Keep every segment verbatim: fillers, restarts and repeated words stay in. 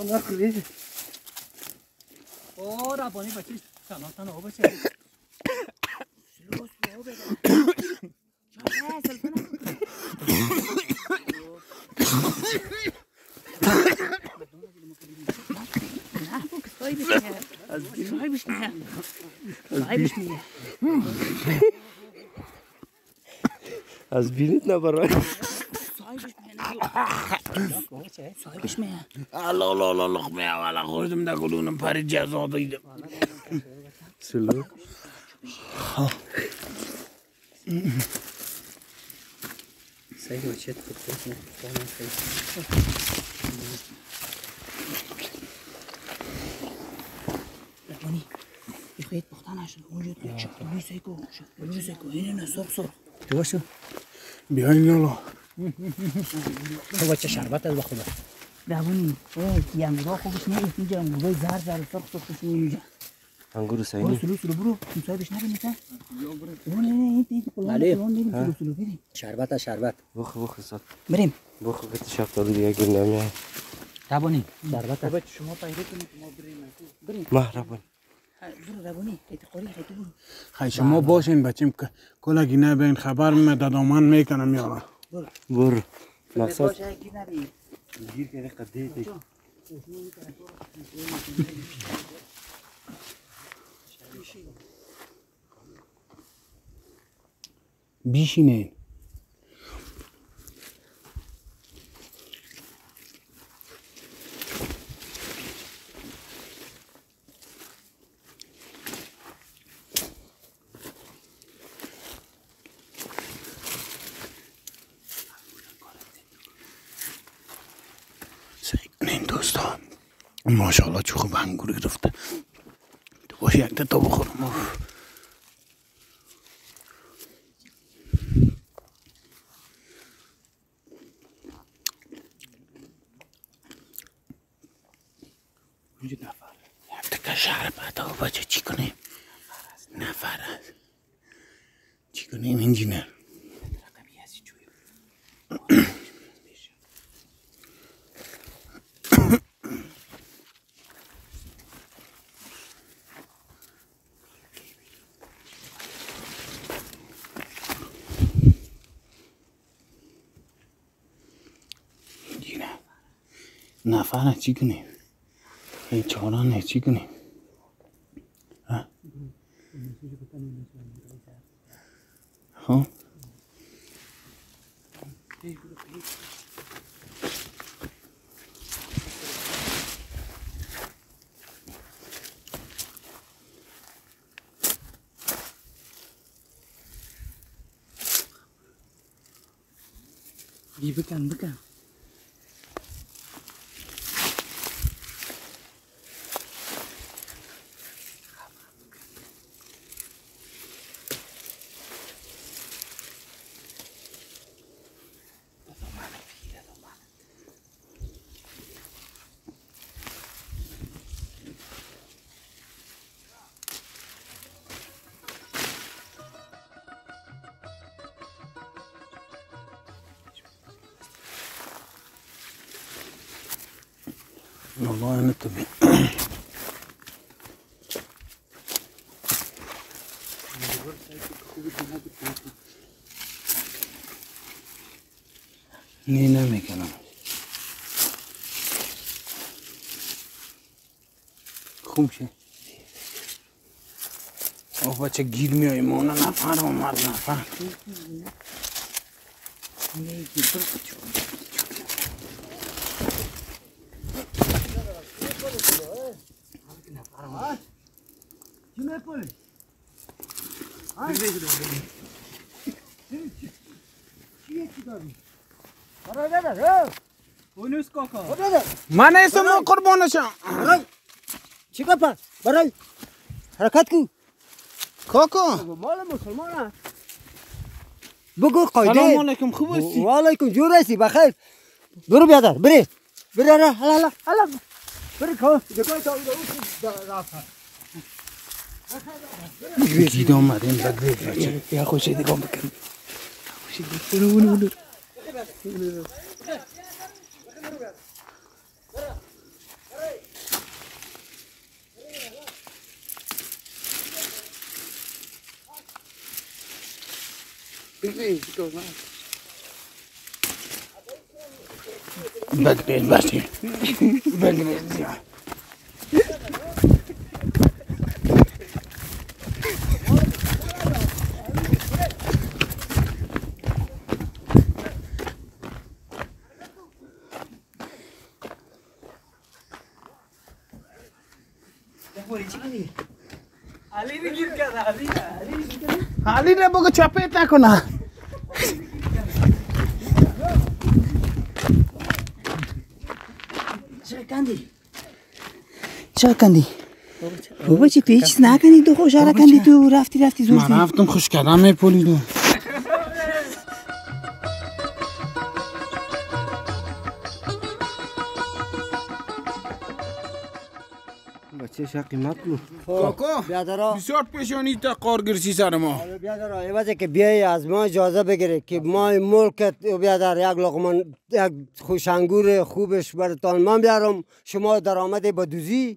آنها کلی او ربانی بچه سلامتان آب بشه سلو سلو بگم چه سلفنه صاحبش نه صاحبش نه صاحبش نه از بینیت نبرای صاحبش نه صاحبش نه الله الله الله لقمه اولا خوردم در گلونم پری جزا دیدم سلو سعید بچه تو خود نه ربانی بخواهید بختنش اونجا شکل سیکو شکل سیکو اینه نه سرخ سرخ تو باشو بیاین یالا تو بچه شربت از بخدا ربانی ای ینگورا خوبش نه اینجا ینگورای زر زر سرخ سرخش اینجا انگور سینی سلو سلو برو مصاحبش نبینیدن نه نه این این کلان کلان بریم سلو سلو بریم شربت شربت بخ بخ حساب بریم بخ بت شفتالو دیگه گیر نمیای ربانی شربت بچه شما پیدا کنید ما بریم بریم مهربان برو ربانی خیلی خوری خیلی برو خیلی شما باشین بچیم که کلگی نبین خبر می دادامان میکنم یارا برو برو مقصد باشه گیر نبی گیر که قده دی بیشینین این دوستان ماشاءالله چه خوب انگور گرفته تو باشه یک تا بخورم اینجا نفر یک تکه شربت ها بچه چی کنیم نفر است چی کنیم انجینر نفر چی کنیم این چهاران چی کنیم ها بی بکن بکن والله انا تبي نی نمیکنم خوب شه او بچه گیر میای مونه نفر اومد نفر من اسم قربانشم چی کپا برای حرکت کو کاکا مال مسلمان بگو قایده سلام علیکم خوب هستی و علیکم جور هستی بخیر برو بیادر بری بری را حالا حالا حالا بری که دکای تا رفت گید آمدیم بگوید بچه یا خوشی دیگه بکن خوشی دیگه برو برو برو بگرید باشی بگرید زیاد علی را بگو چپیت نکنه چرا کندی؟ چرا کندی؟ بابا چی پیچ نکنی تو خوشحاله کندی تو رفتی رفتی زور من رفتم خوش کردم میپولیدم بچه شا قیمت کو کاکا بیادرا بسیار پیشانی تا قارگرسی سر ما بیادرا عوضی که بیایی از ما اجازه بگیره که ما این ملکت بیادر یک لقمان یک خوشنگور خوبش براتان من بیارم شما درآمد با دوزی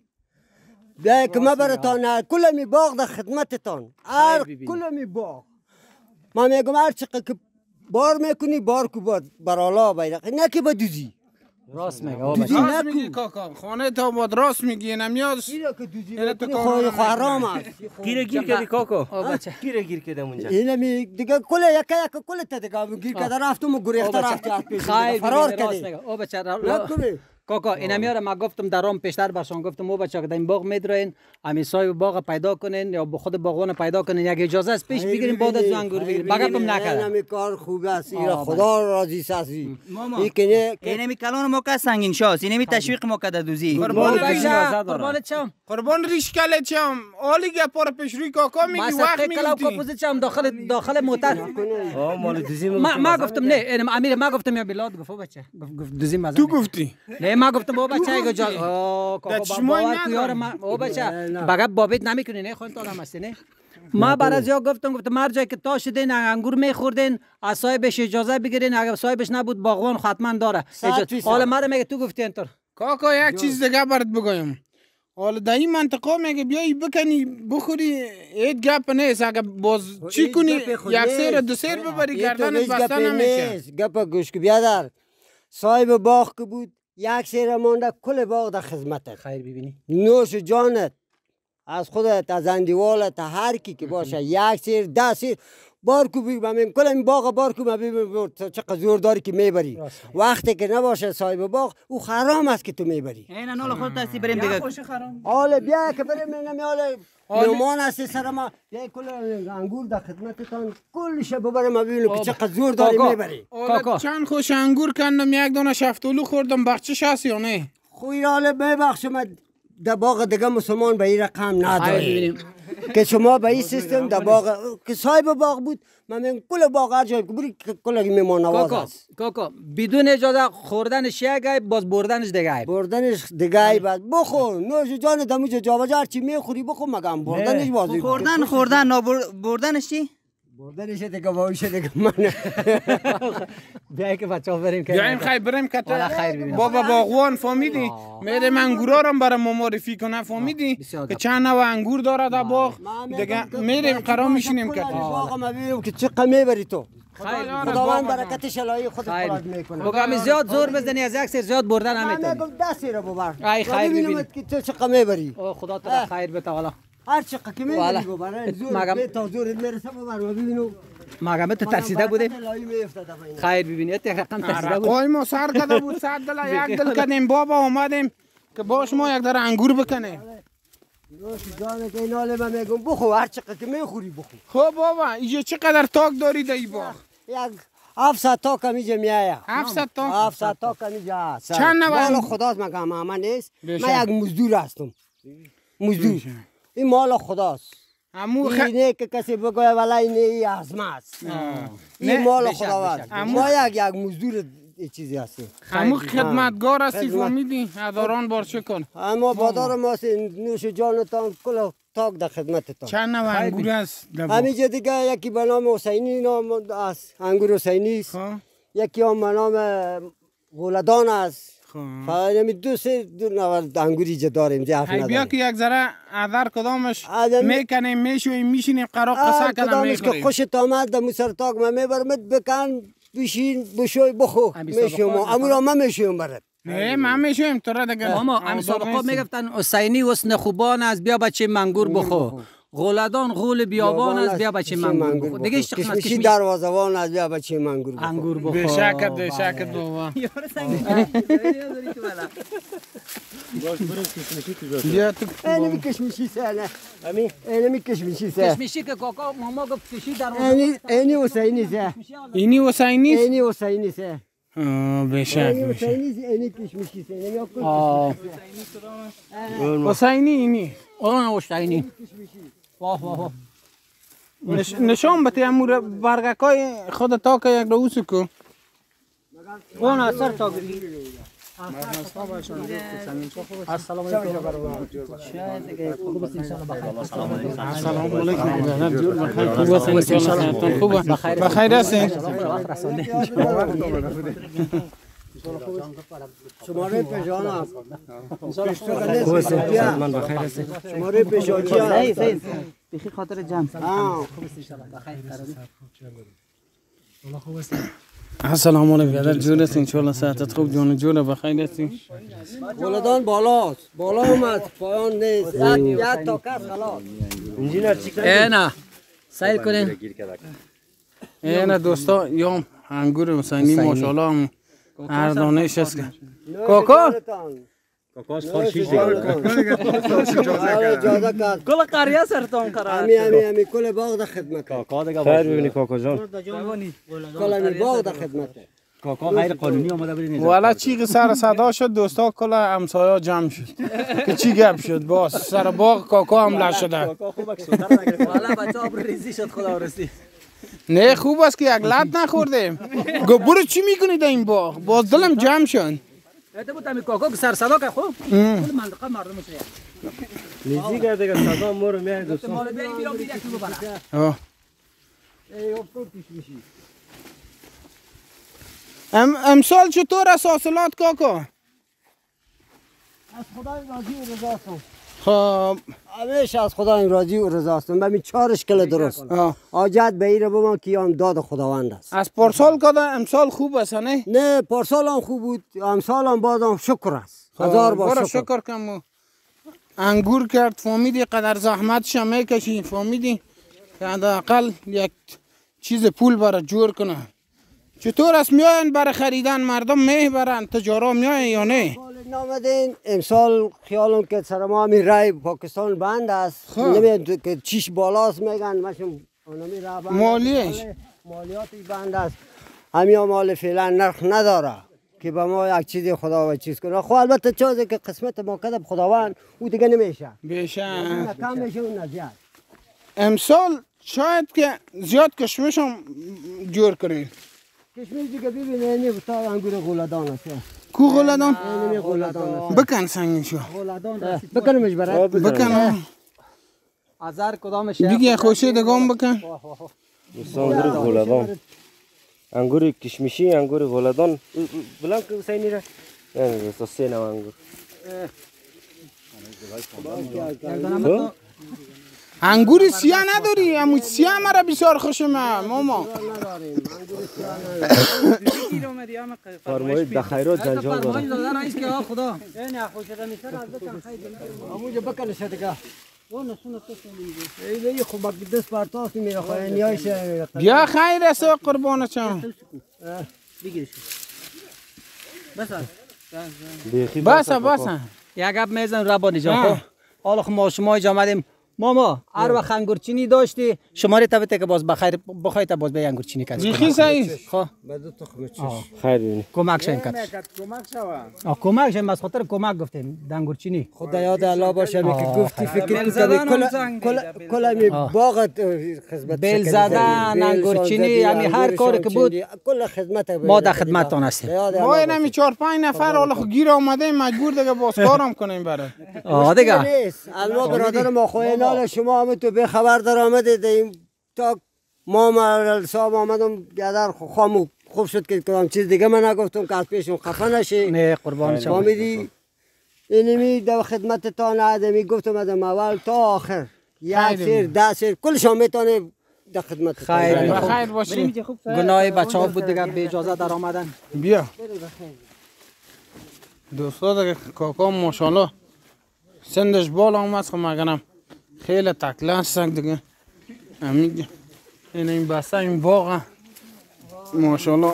بیایی که ما براتان کلمی باغ در خدمتتان هر کلمی باغ ما میگم هر چقدر که بار میکنی بار کو برالا بیرق نه که با دوزی راست میگه راست میگی کاکا خانه تا باد راست میگی نمیاد اینو که دوزی میکنی خواهی حرام است گیره گیر کردی کاکا بچه گیره گیر کردم اونجا اینه می دیگه کل یک یک کل تا دیگه گیر کرده رفتم و گریخته رفتی از پیش فرار کردی او بچه نکنی کاکا اینا میاره ما گفتم درام پیشتر برشان گفتم او بچه که در این باغ میدرین امی صاحب باغ پیدا کنین یا به خود باغوان پیدا کنین یک اجازه از پیش بگیریم بعد از انگور بگیریم بگم نکرد اینمی کار خوب است اینا خدا راضی سازی این که اینمی کلان ما که سنگین شاست اینمی تشویق ما که دوزی قربان قربان چم قربان ریشکل چم آلی گپا رو پیش روی کاکا میگی وقت میگفتی چم داخل داخل موتر مال دوزی ما گفتم نه امیر ما گفتم یا بلاد گفت بچه گفت دوزی مزه تو گفتی نه ما گفتم او بچه ایگو جا کاکا باور کیار ما او بچه بگه بابیت نمیکنی نه خون تو آدم هستی نه ما بر از یا گفتم گفتم مر جای که تا شدین انگور میخوردین از صاحبش اجازه بگیرین اگه صاحبش نبود باغوان حتما داره حالا مرا میگه تو گفتی اینطور کاکا یک چیز دیگه برات بگویم حالا در این منطقه میگه بیایی بکنی بخوری ایت گپ نیست اگه باز چی کنی یک سیر دو سیر ببری گردنت بسته نمیشه گپ گوش که بیادر صاحب باغ که بود یک سیر مانده کل باغ در خدمتت خیر ببینی نوش جانت از خودت از اندیوالت هر کی که باشه یک سیر ده سیر بار کو بگم من کل این باغ بار کو من ببین چقدر زور داری که میبری وقتی که نباشه صاحب باغ او حرام است که تو میبری اینا نول خودت هستی بریم دیگه حالا بیا که بریم اینم حالا مهمان هستی سر ما بیا کل انگور در خدمتتان کلش ببرم ببینم که چقدر زور داری میبری حالا چند خوش انگور کندم یک دونه شفتالو خوردم بخچش هست یا نه خوی حالا ببخشم در باغ دیگه مسلمان به این رقم نداره که شما به این سیستم در باغ که صاحب باغ بود من میگم کل باغ هر جای که بری کل میمان نواز است کاکا بدون اجازه خوردنش یک باز بردنش دیگه بردنش دیگه بعد بخور نوش جان دموج جابجا هر چی میخوری بخور مگم بردنش بازی خوردن خوردن نه بردنش چی بردنش دیگه باوش دیگه من بیای که بچه‌ها بریم که بیایم خیر بریم که خیر ببینم بابا باغوان فهمیدی میرم انگورا رو برام معرفی کنه فهمیدی که چند نوع انگور داره در باغ دیگه میریم قرار میشینیم که باغ ما ببینیم که چقدر میبری تو خداوند برکتش الهی خودت خلاص میکنه بگم زیاد زور بزنی از یک سر زیاد بردن نمیتونی من میگم ده سر ببر ای خیر ببین که تو چقدر میبری او خدا تو خیر بده والا هر چقدر که میبری ببر زور به تا زور میرسه ببر ببینو مگه تو ترسیده بودی خیر ببینید یک رقم ترسیده بود ما سر کده بود صد دل یک دل کردیم بابا اومدیم که باش ما یک در انگور بکنه روش جان که ایناله من میگم بخو هر چقدر که میخوری بخو خب بابا اینجا چقدر تاک داری در این باغ یک هفتصد تاک اینجا میایه هفتصد تاک هفتصد تاک اینجا هست چند نوع مال خداست مگم من نیست من یک مزدور هستم مزدور این مال خداست امو خ... اینه که کسی بگوید ولی اینه ای ازمه است این مال خداوند ما یک یک مزدور چیزی هستیم امو خدمتگار هستی فهمیدی هزاران بار چه کن اما بادار ما نوش جانتان کل تاک در خدمتتان چند نوع انگور است همینجا دیگه یکی به نام حسینی نام است انگور حسینی است یکی هم به نام گولدان است فقط همین دو سه دو نوار انگوری جا داریم جا ای بیا که یک ذره عذر کدامش آدم- میکنیم میشویم میشینیم قرار قصه کنم کدامش که میخوریم. خوشت آمد در سر تاک من میبرمت بکن بشین بشوی بخو همین سابقات میشویم امورا من میشویم برد نه من میشویم تو را دیگه ماما هم سابقا میگفتن حسینی حسن خوبان از بیا بچه منگور بخو غولدان غول بیابان از بیا بچه منگور بخو دیگه هیچ قسمت کشمشی کشمش دروازوان از بیا بچه منگور بخو انگور بخو به شکت به شکت بابا بیا تو اینمی کشمشی سه نه امی اینمی کشمشی سه کشمشی که کاکا ماما گفت کشی در اینی اینی حسینی سه اینی حسینی است؟ اینی حسینی سه آه، به شک اینی به شک. حسینی سه اینی کشمشی سه اینی آکل آه حسینی اینی اون حسینی واه واه واه نش... نشان بده امور برگکای خود تا که یک روز کو اون اثر تا گری السلام علیکم سلام علیکم جور بخیر خوب هستین ان شاء الله خوبه بخیر هستین شماره پژان من بخیر هستم شماره پژان چیه سید بخیر خاطر جمع ها السلام علیکم برادر جور هستین ان شاء الله صحتت خوب جون جور بخیر هستین ولدان بالاست بالا اومد پایان نیست یک تا کس خلاص اینا سیر کنین اینا دوستا یا انگور حسینی ماشاءالله هم هر دانش است که کاکا کل قریه سرتون کرد امی امی امی کل باغ در خدمت کاکا دیگه خیر ببینی کاکا جان کل امی باغ در خدمت کاکا غیر قانونی آمده بودین والا چی سر صدا شد دوستا کل همسایا جمع شد که چی گپ شد باز سر باغ کاکا حمله شده کاکا خوبه که سوتر نگرفت والا بچه ها ریزی شد خدا رسی نه خوب است که یک لط نخوردیم گو برو چی میکنی در این باغ باز دلم جمع شد ایده بود همی کاکا که سر صدا که خوب کل منطقه مردمش رید لیزی کرده که صدا مورو میای دوستان مال بیایی بیرام بیده که ببره آه. ام امسال چطور است حاصلات کاکا؟ از خدای راضی و رضاستم خب همیشه از خدای راضی و رضاستم ببین چهارش کل درست آه. حاجت به ایره بما که هم داد خداوند است از پارسال کده امسال خوب است نه؟ نه پارسال هم خوب بود امسال هم بازم شکر است هزار برو بار شکر شکر کم انگور کرد فهمیدی قدر زحمتش هم میکشی فهمیدی که حداقل یک چیز پول برای جور کنه چطور است میاین برای خریدن مردم میبرن تجارا میاین یا نه؟ نامدین امسال خیالم که سر ما همین رای پاکستان بند است نمید که چیش بالاست میگن مشم اونمی را بند مالیش؟ مالیاتی بند است همین مال فعلا نرخ نداره که به ما یک چیزی خدا و چیز کنه خب البته چیزی که قسمت ما کده خداوند او دیگه نمیشه بیشتر نه کم میشه و نه زیاد امسال شاید که زیاد کشمش هم جور کنین کشمیر دیگه ببینه اینی تا انگور غولدان است کو غلدان؟ اینی غولدان است بکن سنگین شو بکنمش برات بکن ازار کدامش دیگه خوشه دگام بکن انگور غولدان انگور کشمشی انگور غولدان بلان که حسینی را نه دوستا سه نوع انگور انگور سیاه نداری اما سیاه مرا بسیار خوشم ماما فرمایید در خیرات جنجال دارم دادن رئیس که خدا نه خوش دمی سر از بکن خیلی اموجه بکنش دیگه اون نسونه تو ای بی خوب دست پرتاست میره خو نیایش بیا خیر است قربان چم بگیرش بس بیخی بس بس یک گپ میزن ربانی جان خب حالا خب ما شما اینجا آمدیم ماما هر وقت انگورچینی داشتی شماره تبته که باز بخیر بخواید باز به انگورچینی کنی بیخی صحیح خب بدو تخم چش خیر ببینی کمک شین کرد کمک شوا آه کمک شین از خاطر کمک گفتیم انگورچینی خدا یاد الله باشه می که گفتی فکر کنی کل کل کل می باغت خدمت بل زدن انگورچینی یعنی هر کاری که بود کل خدمت ما در خدمتتون هستیم ما اینمی چهار پنج نفر حالا خب گیر آمده مجبور دیگه باز کارم کنیم برای آه دیگه الوا برادر ما خوینال شما هم تو به خبر در آمده دیم تا ما مال صاحب آمدم بیادر خامو خوب شد که کدام چیز دیگه من نگفتم که از پیشم خفه نشی. نه قربان شما. فهمیدی؟ اینمی در خدمت تا نادمی گفتم از اول تا آخر یک سیر ده سیر کلش هم میتونه در خدمت خیر بخیر باشی. گناه بچه ها بود دیگه به اجازه در آمدن. بیا دوستا دیگه کاکا ماشاءالله سندش بالا اومد خب مگنم خیلی تکلان سک دیگه همین این این بسته این باغ ماشاءالله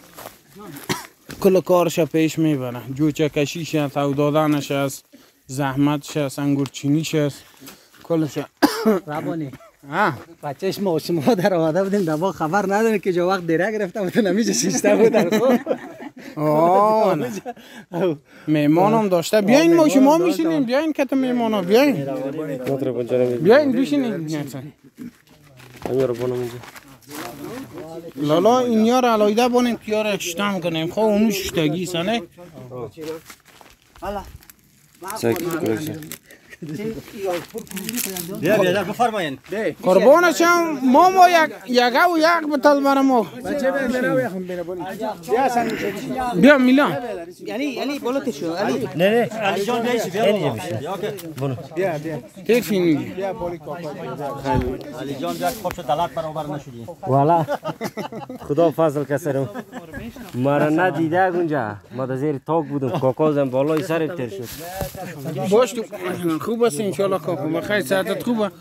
کل کارش پیش میبره جوچه کشیش هست او دادنش هست زحمتش هست انگورچینیش هست کلش ربانی ها بچهش ما شما در آمده بودیم در باغ خبر نداره که جو وقت دیره گرفته بود نمیشه شیشته بودن خب آه نه میمانم داشته بیاین ما شما میشینیم بیاین که تو میمانا بیاین بیاین بشینیم همین رو بانم اینجا لالا این یار علایده بانیم که یار اشتم کنیم خواه اونو ششتگی سنه ساکی کنیشه بیا بیا بفرمایین قربانش هم ما ما یک یک او یک بتل برای ما بیا میلان یعنی یعنی بالاتر شو علی نه نه علی جان بیایید بیا اینجا میشه بونو بیا بیا کیف میگی علی جان بیا خوب شد دلات برابر نشدی والا خدا فضل کسرم مرا ندیده اونجا ما در زیر تاک بودم کاکازم بالای سرم تر شد باش تو خوب است انشالله کاکو بخیر ساعتت خوبه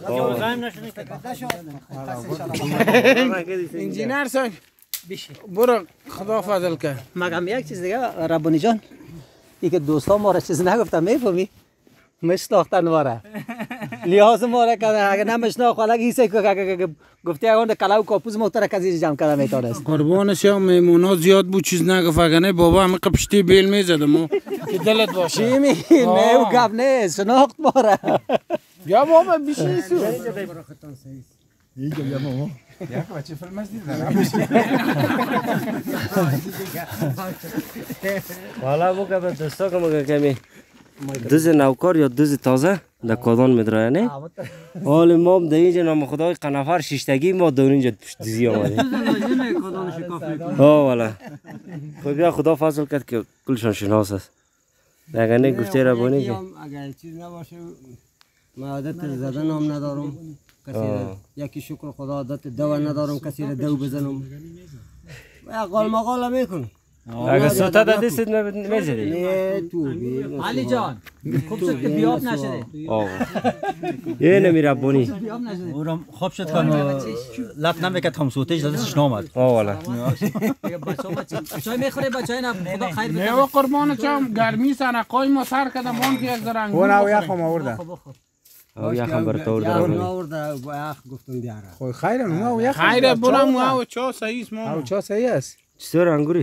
انجینر صاحب برو خدا فضل کرد مگم یک چیز دیگه ربانی جان ای که دوستا ما را چیز نگفتم میفهمی مشناختن ما را لحاظ ما را کردن اگه نمیشناخت حالا ایسه که گفتی اون کلاو کاپوز محتر کسی جمع کرده میتونست قربانش هم میمونا زیاد بود چیز نگفت اگه نه بابا همه قپشتی بیل میزدم که دلت باشه چی می نه او گپ نیست شناخت ما را بیا بابا بشین سو والا مو که به دوستا که مگه کمی دوز نوکار یا دوز تازه در کادان میدرایه نه حال ما هم در اینجا نام خدای قنفر شیشتگی ما دور اینجا دوزی آمده آه والا خب بیا خدا فضل کرد که کلشان شناس است اگر نه گفته را بانی که اگر چیز نباشه ما عادت زدن هم ندارم کسی یکی شکر خدا عادت دو ندارم کسی را دو بزنم و قال مقاله میکنم اگر سوتا در دستت میزدی نه تو علی جان خوب شد که بیاب نشده آه یه نمیره بانی اونم خوب شد که لط نمیکرد هم سوتش دستش نامد آه والا چای میخوره بچه نه خدا خیر نه و قربانش هم گرمی سرقای ما سر کردم آن که یک ذره انگور اون او یخم آورده او یخم برات آورده یا بانی آورده با یخ گفتم بیاره خب خیرم او یخ خیره برم او چا صحیح است ما او چا صحیح است چطور انگوری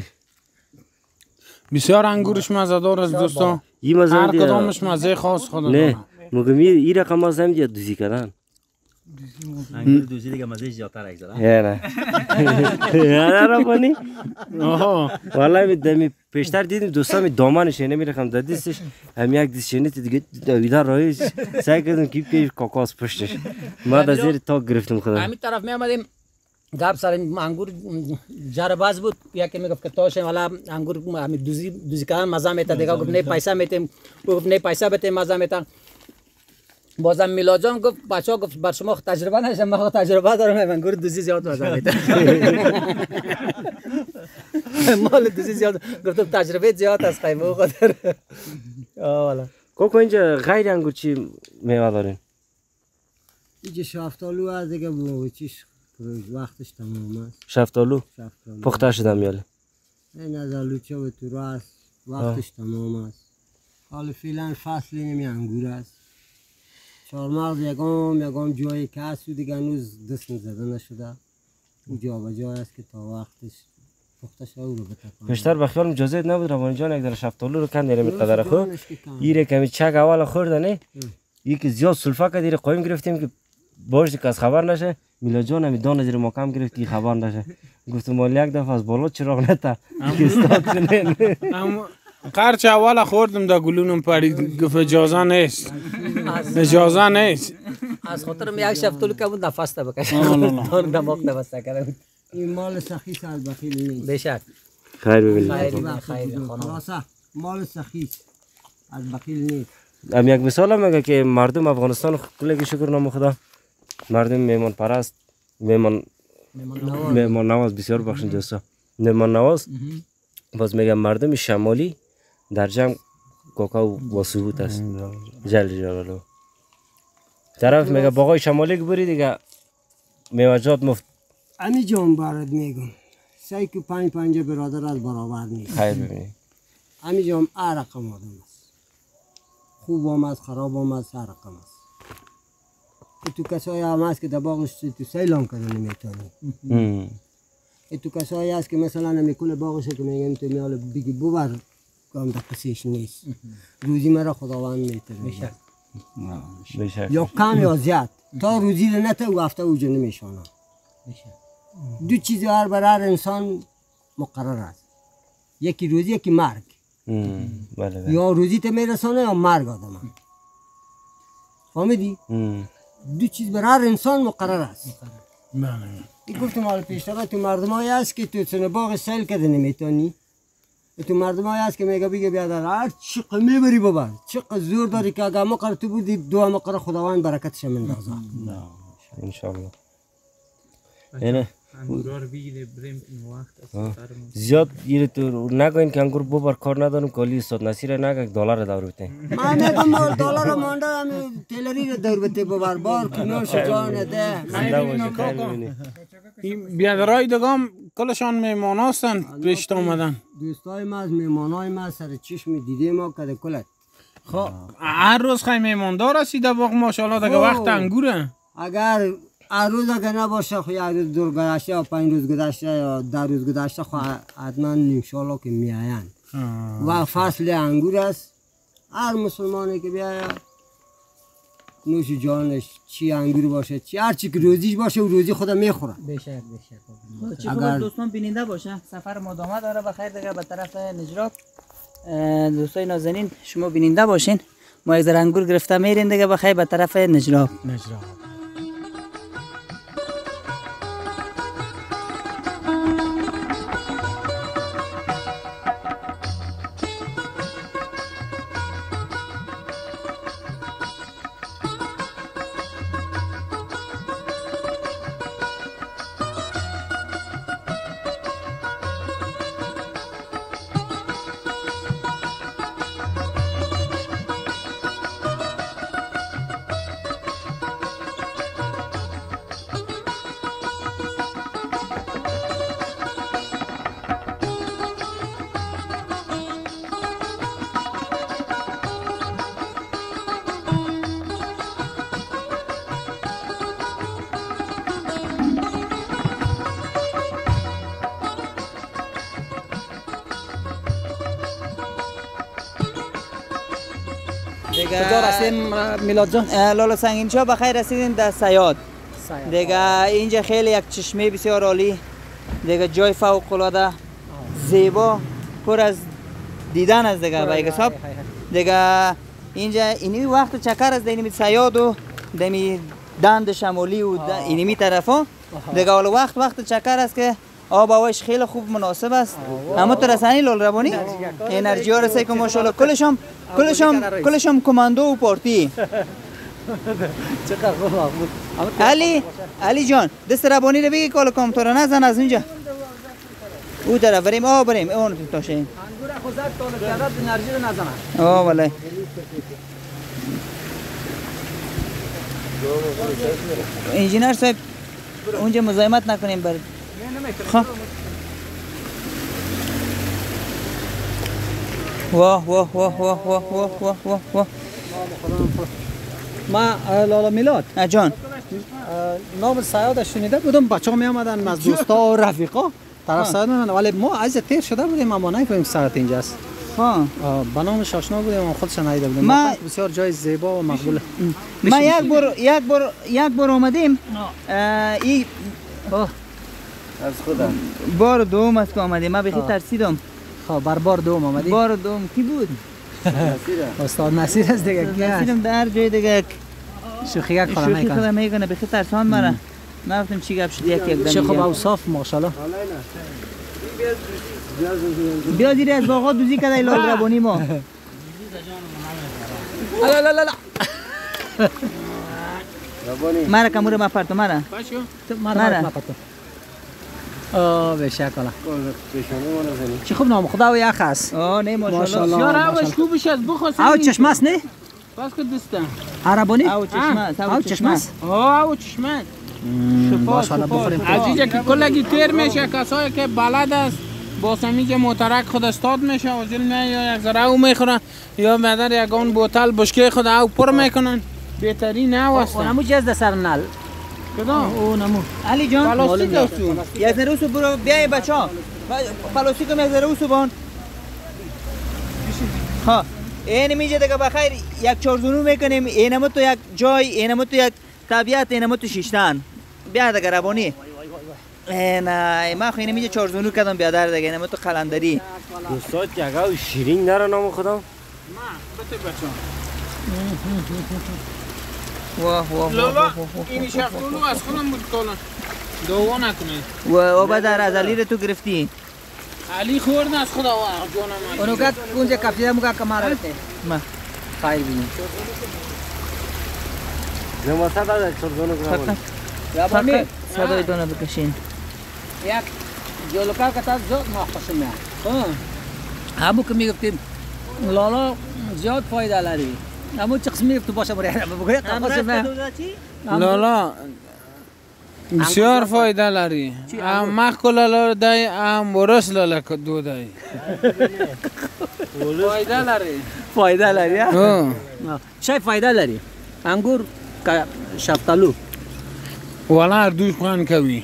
بسیار انگورش مزه‌دار است دوستان این مزه هر دیا کدامش مزه خاص خود نه داره مگه می این رقم مزه هم دیا دوزی کردن انگور دوزی دیگه مزه زیادتر ایزد یا نه یا نه را بانی آها والا می دمی پیشتر دیدیم دوستان دامنش نمی رقم در دستش هم یک دست شنید دیگه دویدار راهی سعی کردم که پیش کاکاس پشتش ما در زیر تاک گرفتم خدا همین طرف می آمدیم گپ سر انگور جرباز بود یکی میگفت که تاش والا انگور همین دوزی دوزی کردن مزه میته دیگه گفت نه پیسه میتیم گفت نه پیسه بده مزه میته بازم میلاد جان گفت بچه‌ها گفت بر شما تجربه نشه ما تجربه دارم انگور دوزی زیاد مزه میته مال دوزی زیاد گفتم تجربه زیاد است خیلی بخاطر والا کوکو اینجا غیر انگور چی میوه دارین اینجا شافتالو از دیگه بو چیش وقتش تمام است شفتالو شافتالو پخته شده میاله این از آلوچه و تو راست وقتش تمام است حال فعلا فصل نمی انگور است چهارمغز یکم یکم جایی که هست و دیگه هنوز دست زده نشده او جا به جای است که تا وقتش پخته شده او رو بتکن بیشتر بخیال اجازه نبود روانی جان یک در شفتالو رو کند نمی قدر خو ایره کمی چک اول خورده نه یکی زیاد سلفا که دیره قایم گرفتیم که باش که از خبر نشه میلا جان همی دانه زیر ما کم گرفت که خبر نشه گفتم مال یک دفعه از بالا چراغ نتا که استاد کنه اما قرچ اول خوردم دا گلونم پرید گفت اجازه نیست اجازه نیست از خاطر می یک شفتالو که بود نفس تا بکشه دان دماغ نفس کرده بود این مال سخیص از بخیل نیست. بشک. خیر ببینید. خیر خیر خانم. خلاصه مال سخیص از بخیل نیست. ام یک مثال هم میگه که مردم افغانستان کلی شکر نام خدا مردم میمون پرست میمون میمون نواز بسیار بخشن دوستا میمون نواز باز میگم مردم شمالی در جمع کوکا و سهوت است جل جلاله طرف میگه باقای شمالی که بری دیگه میوجات مفت امی جان برات میگم سعی که پنج پنجه برادر از برابر نیست. خیر ببینید امی جان هر رقم آدم است خوب هم است خراب هم است هر رقم است. تو کسایی هم هست که در باغش تو سیلان کنه نمیتونی. تو کسایی هست که مثلا نمیکنه باغش که میگن تو میال بگی ببر کام در قصیش نیست. روزی مرا خداوند میتونه بشه یا کم یا زیاد تا روزی رو نته و هفته اوجه نمیشانه. دو چیز هر برای انسان مقرر است یکی روزی یکی مرگ. بله یا روزی ته میرسانه یا مرگ آدم. فهمیدی؟ دو چیز برای انسان مقرر است. این گفتم حال پیشتر تو مردم هایی هست که تو سن باغ سیل کرده نمیتونی. تو مردم هایی هست که میگه بگه بیادر هر چقدر میبری ببر چقدر زور داری که اگه مقرر تو بودی دو مقرر خداوند برکتش مندازه انشالله. اینه زیاد یه تو نگوین که انگور ببر کار ندارم کلی استاد نصیر نگه دلار دور بته من میگم دلار مانده همین تیلری رو دور بته ببر بار کنوش جان ده این بیادرهای دگام کلشان میمان هستن پیشت آمدن. دوستای ما از میمان های ما سر چشم دیده ما کده کلت خب هر روز خیلی میماندار هستی در باغ ماشاءالله دیگه وقت انگوره. اگر هر روز اگر نباشه خو یک روز دور گذشته یا پنج روز گذشته یا ده روز گذشته خو حتما انشالله که میآیند و فصل انگور است. هر مسلمانی که بیاید نوش جانش چی انگور باشه چی هر چی که روزیش باشه و روزی خدا میخوره. بشک بشک. چه خبر دوستان بیننده باشه سفر مداوم داره بخیر دیگه به طرف نجراب. دوستای نازنین شما بیننده باشین ما یک ذره انگور گرفته میرین دیگه بخیر به طرف نجراب. نجراب کجا رسیدیم میلاد جان؟ لالا سنگین شاه بخیر رسیدیم در سیاد دیگه. اینجا خیلی یک چشمه بسیار عالی دیگه جای فوق العاده زیبا پر از دیدن است دیگه به حساب دیگه. اینجا اینی وقت چکر از دینی سیاد و دمی دند شمالی و اینی طرفا دیگه. حالا وقت وقت چکر است که آب هوایش خیلی خوب مناسب است. اما تو رسانی لال روانی انرژی ها رسه که ماشاءالله کلشم کلشم کلشم کماندو و پارتی. چقدر خوب. علی علی جان دست ربانی رو بگی کال کام تو رو نزن از اینجا او طرف بریم. آه بریم اون تاشه انگور خود زد تا زیادت انرژی رو نزنه. آه والله انجینر صاحب اونجا مزاحمت نکنیم بر خب. واه واه واه واه واه واه واه واه واه. ما لالا میلاد جان نام سیاد شنیده بودم بچه ها می آمدن از دوستا و رفیقا طرف سیاد میمدن ولی ما از تیر شده بودیم اما نمی‌فهمیم سیاد اینجاست. ها به نامش آشنا بودیم خودش ندیده بودیم. ما بسیار جای زیبا و مقبول. ما یک بار یک بار یک بار اومدیم این از خودم بار دوم است که آمدیم. من بخی ترسیدم. خب بر بار دوم آمدی؟ بار دوم کی بود؟ استاد نصیر است دیگه. نصیرم در جای دیگه شوخی کنه شوخی کنه میکنه بخی ترسان مرا نفتم چی گپ شد یک یک دم چه خوب میگم. اوصاف ماشاءالله. بیا دیری از باغا دوزی کده لال ربانی ما. لا لا لا لا. مرا کمور ما پرتو مرا. مرا ما پرتو. آه به شکل. چه خوب نام خدا و یک هست. آه نه ماشاءالله. یار اوش خوبش از بخواست. او چشم است نه؟ بس که دستم. عربانی؟ او چشم است. او چشم است. آه او چشمه. ماشاءالله بخوریم. عزیزه که کلگی تیر میشه کسایی که بلد است با سمیج موترک خود استاد میشه و جل می یا یک ذره او میخورن یا مدر یک اون بوتل بشکه خود او پر میکنن بهترین او است. اونمو چی از دستر نل؟ کدام؟ اونمو. علی جان پلاستیک است. یک ذره اوسو برو بیای بچا. پلاستیک هم یک ذره اوسو بان. ها این میجه دیگه بخیر یک چارزونو میکنیم اینمو تو یک جای اینمو تو یک طبیعت اینمو تو شیشتن بیا دیگه ربانی نه ما خو اینو میجه چارزونو کردم بیادر دیگه اینمو تو قلندری دوستات که اگه شیرین نره نام خدا ما بده بچا واه واه لالا این شفتولو از خودم بود کلا دووا نکنه و او بعد از علی رو تو گرفتی علی خورد از خدا و جانم اونو که اونجا کافیه موقع کمارته. ما خیر بینیم. نماسه داده چرزونو کنم یا بامی. صدای دونه بکشین یک جلوکار که تا زود مختصم میاد. همو که میگفتیم لالا زیاد فایده لری. همو چه قسمی تو باشه برای هم بگوید تقاس میاد. لالا بسیار فایده لري ام مخکل لالا دای ام ورس لالا دو دای فایده لري فایده لری. ها چه فایده لری؟ انگور که شفتالو. والا هر دوی خوان کوي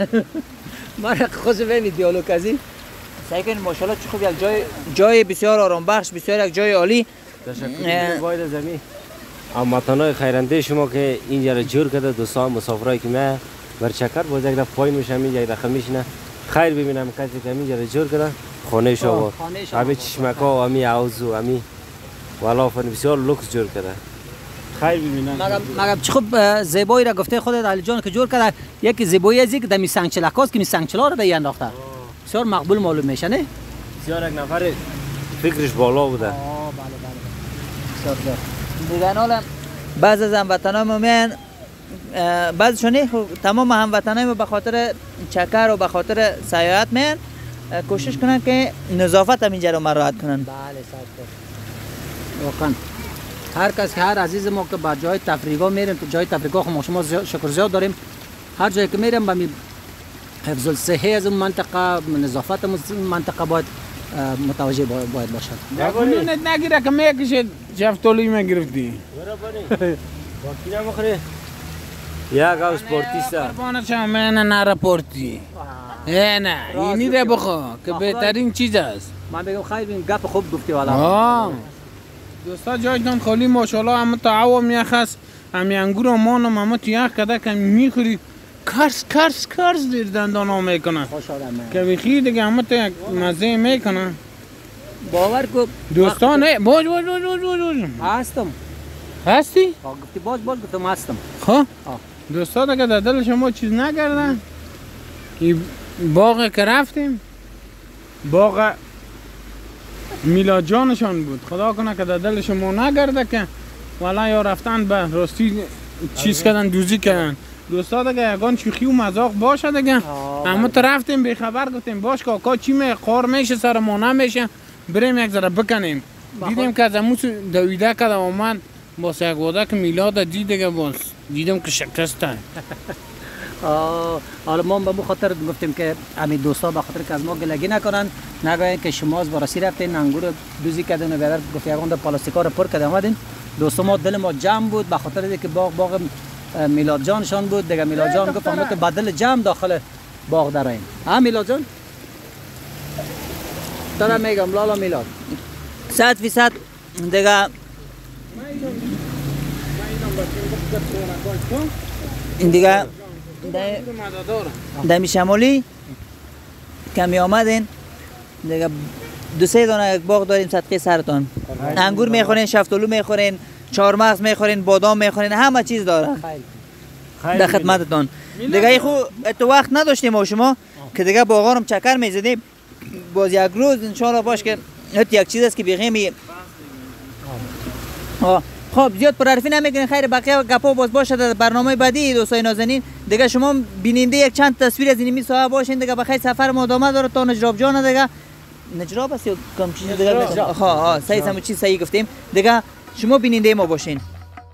ما خود ببینید دیالوگ ازی. سعی کنید ماشاءالله چه خوب یک جای جای بسیار آرام بخش بسیار یک جای عالی. تشکر باید زمین. اما تنهای خیرنده شما که اینجا را جور کرده دوستان مسافرایی که من بر چکر باز یک دفعه پایین میشم اینجا یک دفعه میشینه خیر ببینم کسی که اینجا را جور کرده خانه شما همه چشمک ها و همی عوض و همی والا فن بسیار لوکس جور کرده خیر ببینم مگم چه خوب زیبایی را گفته خودت علی جان که جور کرده یکی زیبایی ازی که دمی سنگچلکاست که می سنگچلا رو دی انداخته بسیار مقبول معلوم میشه نه بسیار یک نفر فکرش بالا بوده آه بله بله بسیار دیگه حالا بعض از هموطنان ما میان بعضشون نه تمام هموطنان ما به خاطر چکر و به خاطر سیاحت میان کوشش کنن که نظافت هم اینجا رو مراعات کنن. بله صاحب واقعا هر کس که هر عزیز ما که به جای تفریح میریم تو جای تفریح خو شما شکر زیاد داریم هر جایی که میریم به حفظ الصحه از اون منطقه نظافت اون منطقه باید متوجه باید باشد. نگونه نگیره که میکشه شفتولی میگرفتی باکی نمخوری یک او سپورتیست قربانت شما من نه رپورتی نه اینی رو بخوا که بهترین چیز است. من بگم خیر بین گپ خوب گفتی والا. آه دوستا جایتون خالی ماشاءالله همه تعاو میخواست همی انگور و مانم همه تو یک کده که میخوری کرس کرس کرس دیر دندان ها میکنن خوش آدم که بخیر دیگه همه تو یک مزه میکنن باور کو دوستان نه باج باج باج باج باج هستم هستی؟ گفتی باز باز گفتم هستم. خب دوستا دیگه در دل شما چیز نکردن این باغ که رفتیم باغ میلاد جانشان بود خدا کنه که در دل شما نگرده که والا یا رفتن به راستی چیز کردن دوزی کردن دوستا دیگه یگان شوخی و مذاق باشه دیگه اما تو رفتیم بی خبر گفتیم باش کاکا چی می خار میشه سر ما نمیشه بریم یک ذره بکنیم دیدیم که از اموس دویده کده و من با یک واده که میلاد دید دیگه باز دیدم که شکسته حالا ما به خاطر گفتیم که همین دوستا به خاطر که از ما گلگی نکنن نگوین که شما از بررسی رفتین انگور دوزی کردین و بعد گفت یگان پلاستیکا رو پر کرده اومدین دوستا ما دل ما جمع بود به خاطر اینکه باغ باغ میلاد جانشان بود دیگه میلاد جان گفت ما که بدل جمع داخل باغ دراییم ها میلاد جان تا میگم لالا میلاد صد فیصد دیگه این دیگه دمی شمالی کمی آمدین دیگه دو سه دانه یک باغ داریم صدقه سرتان انگور میخورین شفتالو میخورین چهارمغز میخورین بادام میخورین همه چیز داره در خدمتتون. دیگه خو تو وقت نداشتیم ما شما که دیگه باغارم چکر میزدیم. باز یک روز انشالله باش که حتی یک چیز است که بگیم. خب زیاد پرحرفی نمیکنین، خیر بقیه گپا باز باشه در برنامه بعدی دوستای نازنین. دیگه شما بیننده یک چند تصویر از این می صاحب باشین دیگه. بخیر سفر ما ادامه داره تا نجراب جان دیگه. نجراب است یا کم چیز دیگه؟ ها ها صحیح همون چیز صحیح گفتیم. دیگه شما بیننده ما باشین.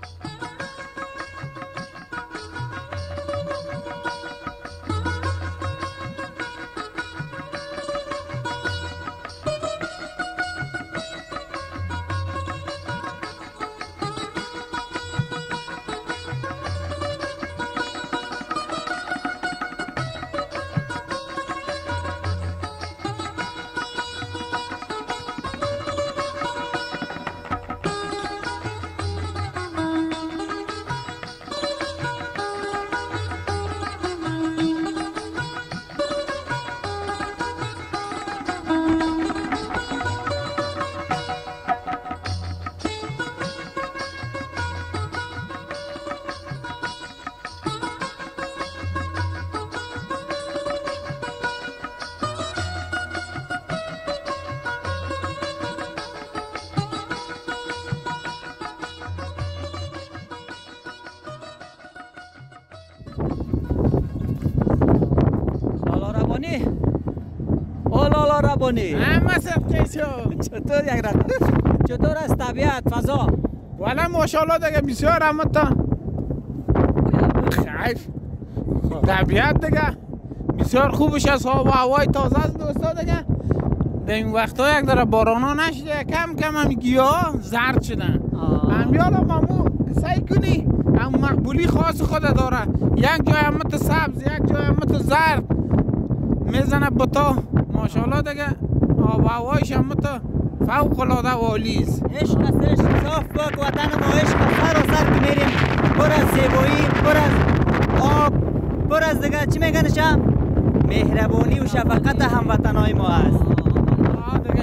ربانی همه سبکیشو چطور یک رقم چطور است طبیعت فضا والا ماشاءالله دیگه بسیار همتا خیف طبیعت دیگه بسیار خوبش است و هوای تازه است دوستا دیگه در این وقتا یک داره بارانا نشده کم کم هم گیاه زرد شدن همیالا مامو سعی کنی هم مقبولی خاص خود داره یک جای همت سبز یک جای همت زرد میزنه بتا ماشاءالله دیگه آب و هوایش هم تا فوق العاده عالی است. عشق است عشق صاف پاک وطن ما عشق سر و سر که میریم پر از زیبایی پر از آب پر از دیگه چی میگنشم مهربانی و شفقت هموطنای ما است. آه دیگه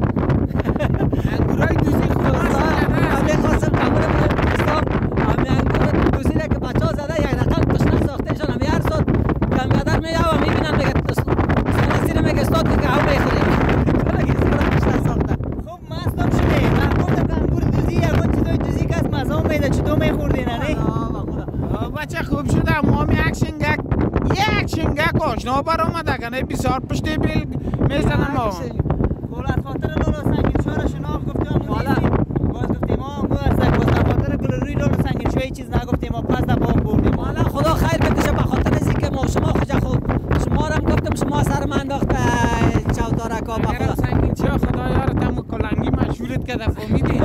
انگورای دوزی خوب است. همه خواستم قبول استاد همه انگور دوزی را که بچه ها زده یک رقم تشنه ساختهشان همه هر سال کمقدر میاد و میبینن میگه سراسیر میگه استاد که هوا میخوره تو نگه سراسیر تشنه ساخته خب مستم شده من گفتم که انگور دوزی یکون چیزای دوزی که از مزه میده چطور میخوردی نه بچه خوب شده ما می یک شنگک یک شنگک آشنا بر آمده کنه بسیار پشتی بیل میزنم ما خولت خاطر لولو سنگین شوار شناخ گفتیم باز گفتیم ما انگور هستن باز خاطر گل روی لولو سنگین شوی چیز نگفتیم ما پس در باغ بردیم حالا خدا خیر بکشه به خاطر از اینکه ما شما خوجا خوب شما هم گفتم شما سر من انداخته چوتارکا با خدا سنگین چه خدا یارتم کلنگی مشهورت که دفعه میدی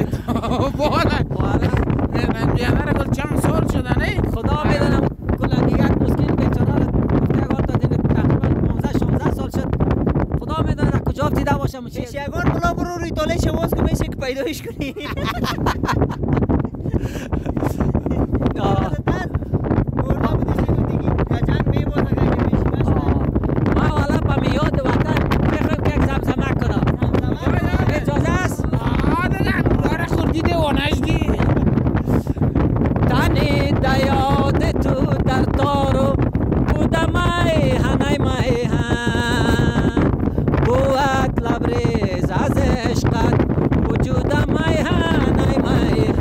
بالا من بیادر گل چند سال شده نه خدا میدونم کلنگی یک مسکین بیچاره گفته اگر تا دین تقریبا پانزده شانزده سال شد خدا میدونه کجا افتیده باشم چی شیگان بلا برو روی تاله شواز که میشه که پیدایش کنی لبریز از عشقت وجود مای هنای مای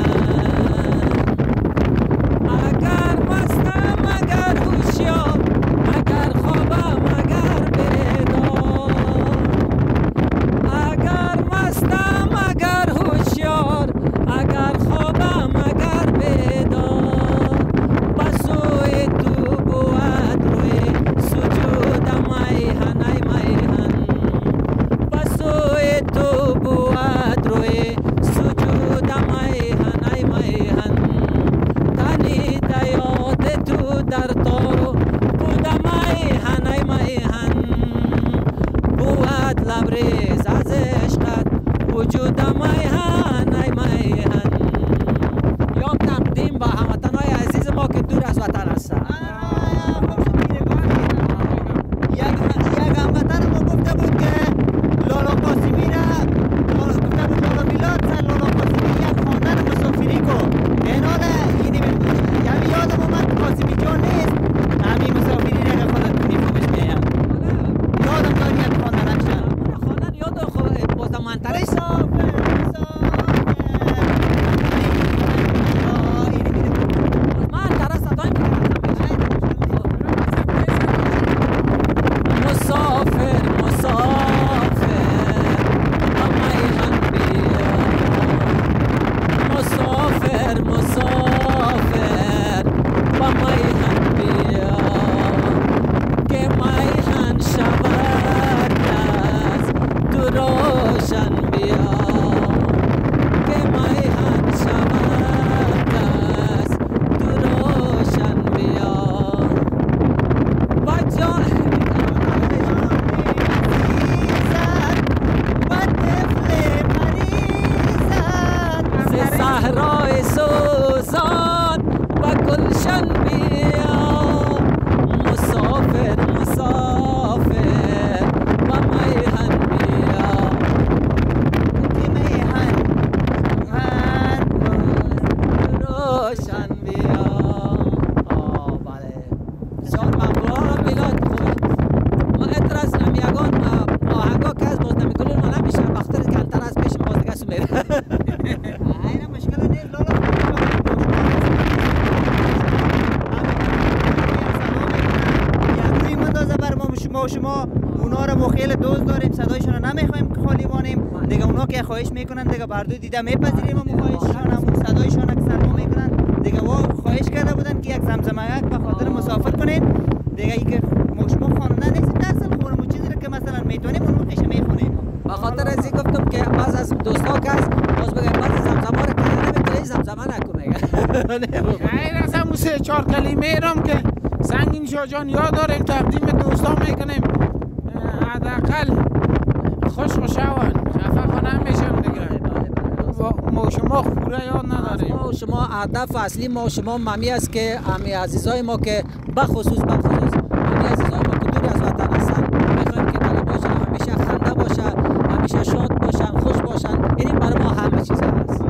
خیلی دوست داریم، صدایشون رو نمیخوایم که خالی بانیم. دیگه اونا که خواهش میکنن دیگه بردو دیده میپذیریم و خواهششان هم صدایشان اکثر ما میکنن. دیگه وا خواهش کرده بودن که یک زمزمه به خاطر مسافر کنین. دیگه ای که شما خواننده نیستید اصلا خورم چیزی رو که مثلا میتونیم اون وقتش میخونیم. به خاطر از این گفتم که بعض از دوستا که هست باز بگم بعض زمزمه رو که نمیتونی زمزمه نکنه. خیر از همون سه چهار کلمه رم که سنگین شاه جان یاد داریم تقدیم دوستا میکنیم. حداقل خوش خوشوان خفه خانه میشم دیگه. ما شما خوره یاد نداریم. ما شما هدف اصلی ما شما ممی است که امی عزیزای ما که بخصوص بخصوص امی عزیزای ما که دور از وطن هستن میخوایم که طلباشون همیشه خنده باشه، همیشه شاد باشن، خوش باشن. این برای ما همه چیز هست.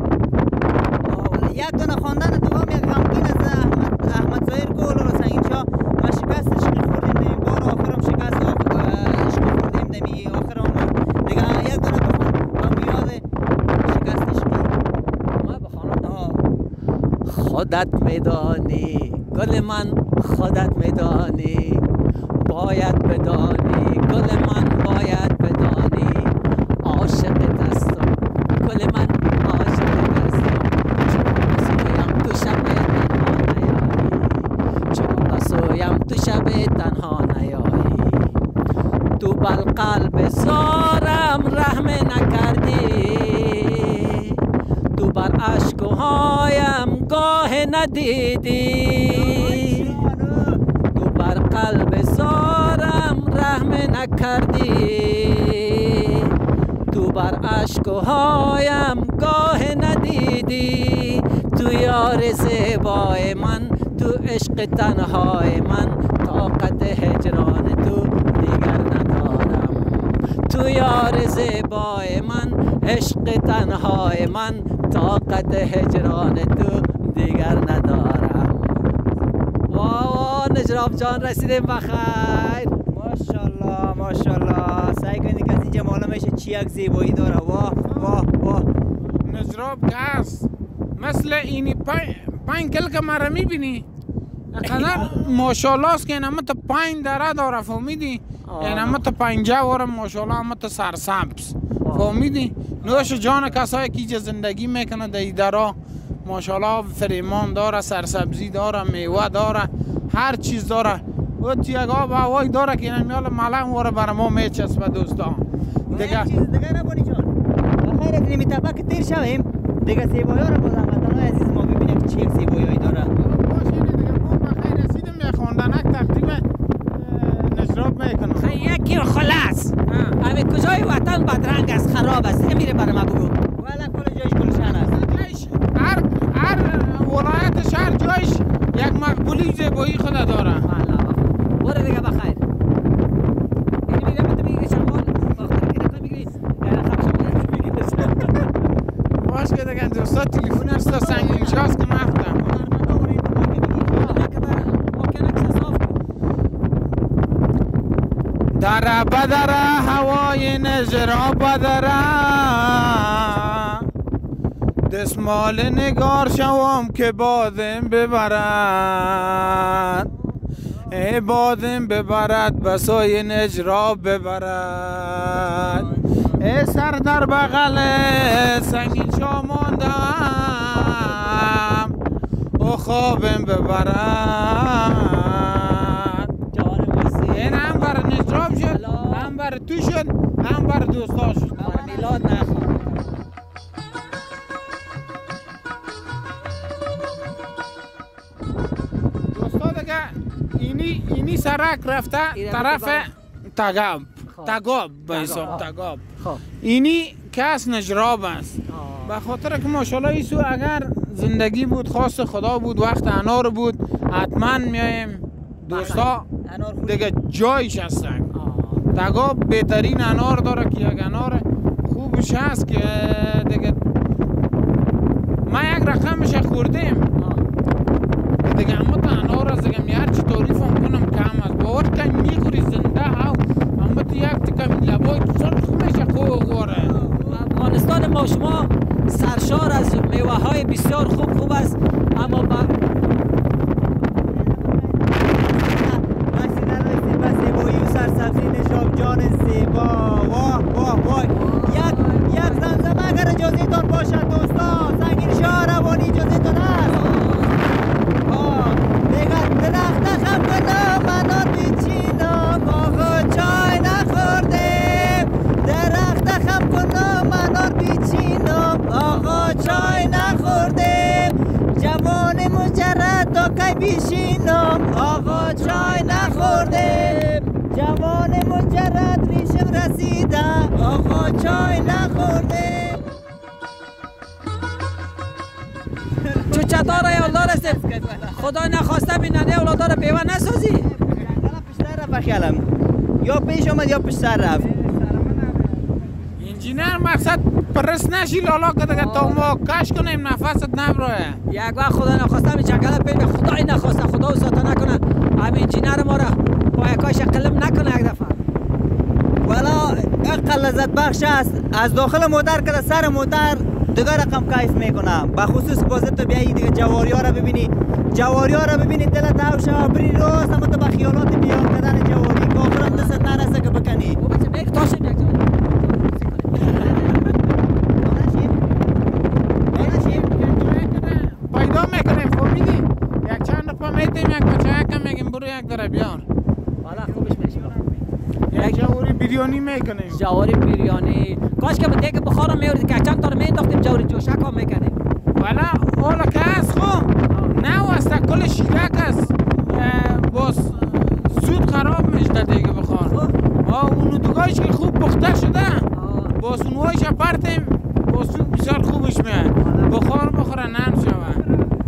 یک دونه خواندن دوام یک غمگین از احمد احمد ظاهر گل و سنگین شاه ما شکست عشق خوردیم نمی بار آخرم شکست عشق خوردیم نمی آخرم دیگه یک دونه بخون هم یاد شکست عشق ما بخونم خودت میدانی گل من، خودت میدانی باید بدانی گل من، باید بدانی عاشق دستم گل من، عاشق دستم چون تو شب تنها نیایی، چون بسویم تو شب تنها نیایی، تو بر قلب زارم رحم نکردی، تو بر اشکهایم گاه ندیدی، تو بر قلب زارم رحم نکردی، تو بر اشکهایم گاه ندیدی، تو یار زیبای من، تو عشق تنهای من، طاقت هجران تو دیگر ندارم، تو یار زیبای من، عشق تنهای من، طاقت هجران تو دیگر ندارم. واه نجراب جان رسیدیم بخیر. ماشاءالله ماشاءالله. سعی کنید که از اینجا معلوم میشه چی یک زیبایی داره. واه واه واه. نجراب که هست مثل اینی پنج کل که مرا میبینی اقدر ماشاءالله است که این همه تا پنج دره داره فهمیدی؟ این همه تا پنجه واره ماشاءالله همه تا سرسبز فهمیدی؟ نوش جان کسایی که اینجا زندگی میکنه در این دره ماشاءالله فریمان داره، سرسبزی داره، میوه داره، هر چیز داره و تو یک آب هوایی داره که این میال ملم واره برای ما میچسبه دوستان دیگه چیز دیگه نبونی جان بخیر از این میتفق که تیر شویم دیگه زیبایی ها رو بازم وطنهای عزیز ما ببینیم که چی یک زیبایی داره. باشه دیگه ما بخیر رسیدیم به خواندنک تقدیم نجراب میکنم. یکی رو خلاص همه کجای وطن بدرنگ است، خراب است، میره برای ما بگو. والا کل جایش گلشن است. هر هر ولایت شهر جایش یک مقبولی زیبایی خود داره. برو دیگه بخیر. این میگه تو میگی شمال وقتی که رقم میگیری رقم شمال میگیری. باش که دیگه دوستا تلفن است سنگین شاست که مفتم. دره بدره هوای نجراب بدره دستمال نگار شوام که بادم ببرد ای بادم ببرد بسای نجراب ببرد ای سر در بغل سنگین شا ماندم و خوابم ببرد. این هم بر نجراب شد هم بر تو شد هم بر دوستا شد. میلاد نخواه دوستا دیگه اینی اینی سرک رفته طرف تگاب تگاب به حساب تگاب اینی کس نجراب است به خاطر که ماشاءالله ایسو اگر زندگی بود خواست خدا بود وقت انار بود حتما میایم دوستا دیگه جایش هستن. تگاب بهترین انار داره که یک انار خوبش هست که دیگه ما یک رقمش خوردیم دیگه اما تا انار از دیگه میار چی تعریف هم کنم کم از باور که میخوری زنده ها اما تو یک تکم لبای سرخ میشه خوب غوره. افغانستان ما شما سرشار از میوه های بسیار خوب خوب است اما با رسیدن رسید به زیبایی و سرسبزی نجراب جان مجرد تا کی بیشینم آقا چای نخوردیم جوان مجرد ریشم رسیده آقا چای نخوردیم چو چطور اولاد هستیم خدای نخواسته بیننده اولادا رو بیوه نسازی پشتر رفت بخیالم یا پیش آمد یا پشتر رفت انجینر مقصد پرس نشی لالا که دیگه تا ما کش کنیم نفست نبروه یک وقت خدا نخواسته می جنگل پیل خدای نخواسته خدا وساطه نکنه همین انجینر ما را با یکاش قلم نکنه یک دفعه والا اقل لذت بخش است از داخل موتر که سر موتر دیگه رقم کیف میکنه بخصوص بازه تو بیایی دیگه جواری ها را ببینی جواری ها را ببینی دلت هوشه بری راست اما تو بخیالات بیان کردن جواری که آخرم دست نرسه که بکنی او بچه بیگ تاشیم یک جواری پیدا میکنیم فهمیدی یک چند پا میتیم یک بچه یکم میگیم برو یک داره بیار والا خوبش میشه یک جواری بریانی میکنیم جواری بریانی کاش که به دیگه بخار میوردی که چند تا رو مینداختیم جواری جوشک هم میکنیم والا اولا که هست خو نه واسه کل شیرک است باز زود خراب میشه دیگه بخار آه اونو دوگاهش که خوب پخته شده باز اونوایش پرتیم باز بسیار خوبش میاد بخار بخوره نرم شود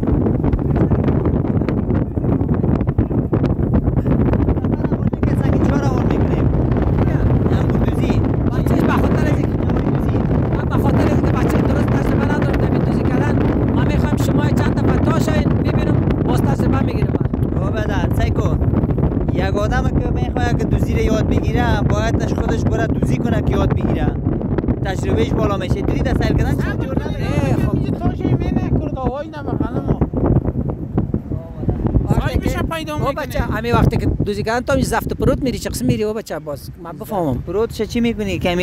یک آدم که میخواد که دوزی رو یاد بگیره باید خودش برای دوزی کنه که یاد بگیره تجربهش بالا میشه دیدی در سیل کردن چه جور نمیره خب تاشی مینه کرده وای نبخنه ما سای میشه پیدا میکنه او بچه همین وقتی که دوزی کردن تو زفت پروت میری چه قسم میری او بچه باز من بفهمم پروت چی میکنی کمی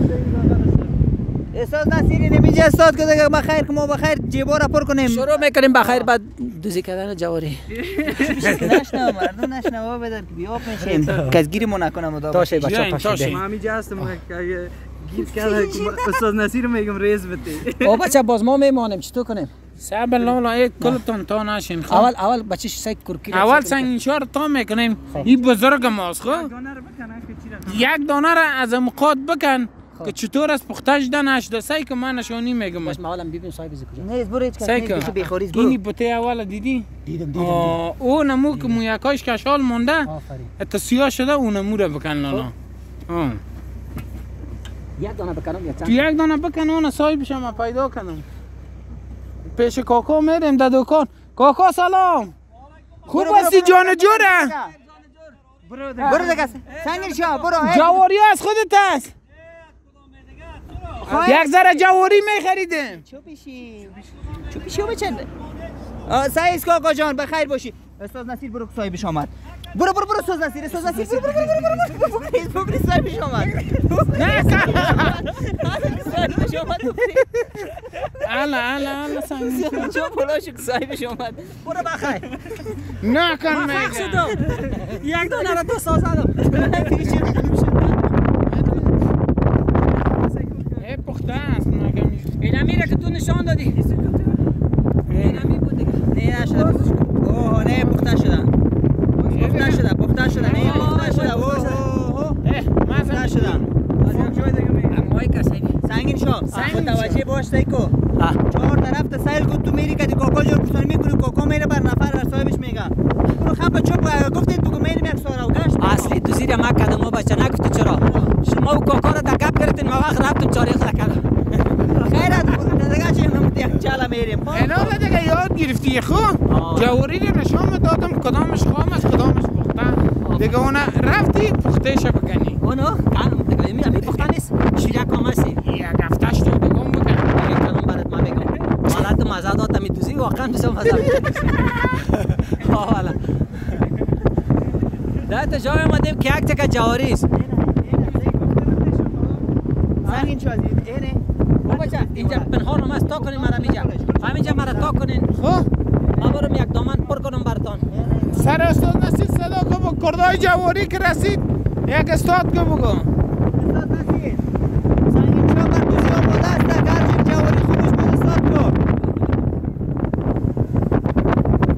استاد نصیری نمیجه استاد که دیگه بخیر که ما بخیر جیبا را پر کنیم شروع میکنیم بخیر بعد دوزی کردن جواری نشنو مردم نشنو بدن بیاب میشیم کسگیری ما نکنم تاشه بچه تاشه ما همینجا هستم که گیر کرده استاد نصیر میگم ریز بده او بچه باز ما میمانیم چطور کنیم سب لالا یک کلتون تا نشین خب اول اول بچه سگ کرکی اول سنگ شار تا میکنیم این بزرگ ماست خب یک دانه را از مقاد بکن که چطور از پختش ده نشده سعی که من نشانی میگم باش ما اولم ببین صاحب کجا نه برو سعی که اینی بوته اول دیدی دیدم دیدم او نمو که مویکاش کشال مونده تا سیاه شده اون نمو را بکن لالا یک دانه بکنم یا چند تو یک دانه بکن اون صاحبش هم پیدا کنم پیش کاکا میریم در دکان کاکا سلام خوب هستی جان جوره برو دیگه سنگین شا برو جواری از خودت است یک ذره جواری میخریدیم چو بیشی چو بیشی و بچند سعیز کاکا جان بخیر باشی استاد نصیر برو صاحبش آمد برو برو برو استاد نصیر استاد نصیر برو برو برو برو برو برو صاحبش آمد نه صاحبش آمد الا الا الا سنگین چو بلاشک صاحبش آمد برو بخیر نه کن شدم یک دانه را تو سازدم ای پخته است مگه اینا میره که تو نشان دادی اینا می بود دیگه نه نشده اوه نه پخته شده پخته شده پخته شده نه پخته شده اوه اه پخته شده امای کسی سنگین شو متوجه باش تایکو چهار طرف تا سیل کو تو میری که کاکا جور پرسانی میکنی کاکا میره بر نفر بر صاحبش میگه برو خب چوب گفتید بگو میریم یک سوار و گشت اصلی تو زیر ما کدم بچه نگفتی چرا شما و کاکا را در گپ کردین ما وقت رفتیم تاریخ را کردم خیرت دیگه چی هم یک چالا میریم اینا دیگه یاد گرفتی خو جواری رو نشان دادم کدامش خام است کدامش پخته دیگه اون رفتی پخته شه بکنی اونو کام دیگه می می پخته نیست شیرک هم هستی یک هفتهش تو بگم بکن یک کلم برات ما میگم حالت مزه داد می دوزی واقعا بسیار مزه آه والا در تا جای اومدیم که یک تک جواری است سنگین شو عزیز اینه او بچه اینجا پنهان هم است تا کنین مرا اینجا همینجا مرا تا کنین خب ما برم یک دامن پر کنم براتون سر استاد نصیر صدا که با کردای جواری که رسید یک استاد که بگو استاد نصیر سنگین شو بر دوزی آماده است اگر جواری خوبش بود استاد کو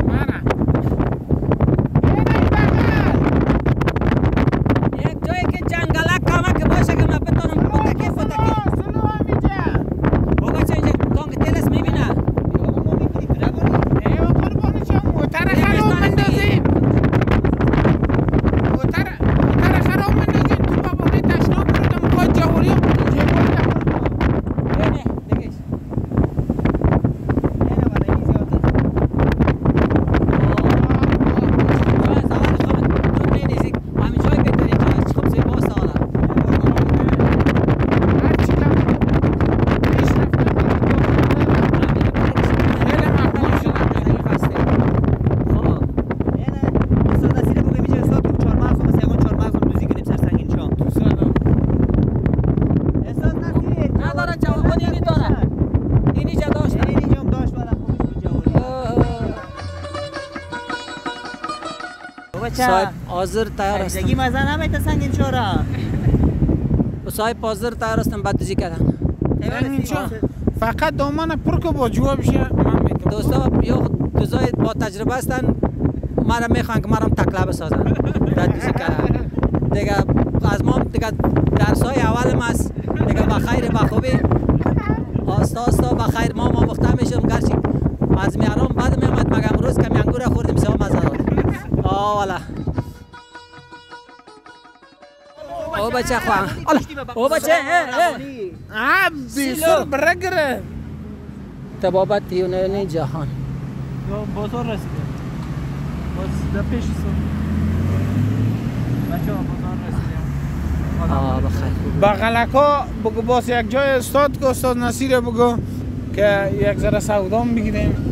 صاحب حاضر تیار هستم. دیگه مزه نمیته سنگین چورا. صاحب حاضر تیار هستم بعد دوزی کردم. سنگین چورا فقط دامن پر که با جواب شه من میتونم. دوستا یا دوزای با تجربه هستن مرا میخوان که مرا تکلا بسازن. بعد دوزی کردم. دیگه از ما دیگه درسای اولم است. دیگه بخیر بخوبی. آستا آستا بخیر ما ما وقتا میشم گرچه از میارم بعد میامد مگه امروز کمی انگور خوردیم سوا مزه داد. آه والا. او بچه خواه. او بچه. آه بیسر برگره. تبابت یونانی جهان. بازار رسیده. باز در پیش سو. بچه ها بازار رسیده. آه بخیر. بغلکا بگو باز یک جای استاد که استاد نصیر بگو که یک ذره سودام بگیریم.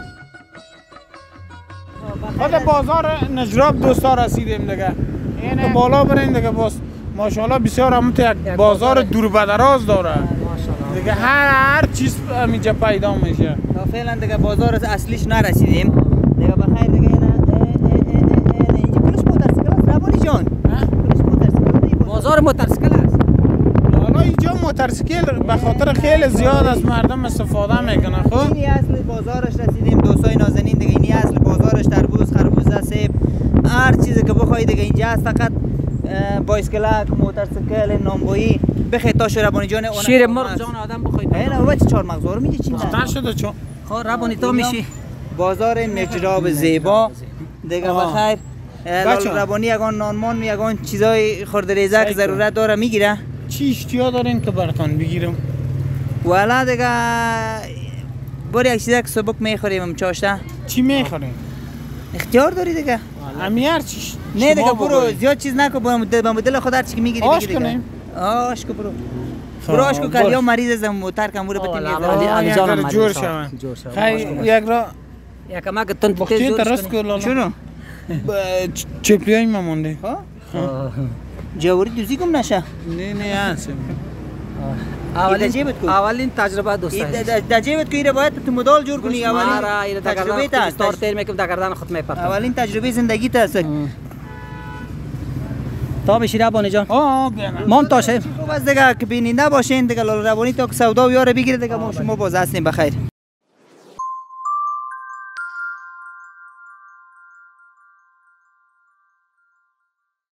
خود بازار نجراب دوستا رسیدیم دیگه. این بالا برین دیگه باز ماشاءالله بسیار همون یک بازار دور بدراز داره. دیگه هر هر چیز اینجا پیدا میشه. تا فعلا دیگه بازار اصلیش نرسیدیم. دیگه بخیر دیگه اینا اینجا کلش موتورسیکل است ربانی جان. کلش موتورسیکل بازار موتورسیکل است. حالا اینجا موتورسیکل به خاطر خیلی زیاد از مردم استفاده میکنن. خب اینی اصل بازارش رسیدیم دوستای نازنین دیگه اینی اصل بازارش تربوز خربوزه سیب هر چیزی که بخوای دیگه اینجا است. فقط بایسکلک موتورسیکل نامبویی بخی تا ربانی جان شیر مرغ جان آدم بخوید. اینا بابا چهار مغزارو میگی چی تن شده چون خب ربانی تو میشی بازار نجراب زیبا دیگه بخیر لال ربانی یگان نانمان می یگان چیزای خردریزه که ضرورت داره میگیره. چی اشتیا دارین که براتون بگیرم؟ والا دیگه باری یک چیزا که سبک میخوریم چاشته. چی میخورین؟ اختیار داری دیگه. همیار چیش؟ نه دیگه برو زیاد چیز نکن با مدل خود هر چی که میگیری آش بگیر دیگه. کنیم؟ آش کو برو. برو آش کو کلیا مریض از موتر کم برو بتیم علی جان جور شون. خیر یک را یک ما که تون وقتی درست کن لالا. شنو؟ چپلیای ما مونده. ها؟ جوری دوزی کم نشه. نه نه هستم. اولین اولین تجربه دوستا در جیبت که ایره باید تو مدال جور کنی. اولین تجربه تا استار تیر میکم در گردن خود میپرتم. اولین تجربه زندگی تا است. تا بشی ربانی جان. آه بیان. مام تاشه. خب از دیگه که بیننده باشین دیگه لال ربانی تا که سودا و یار بگیره دیگه ما شما باز هستیم بخیر.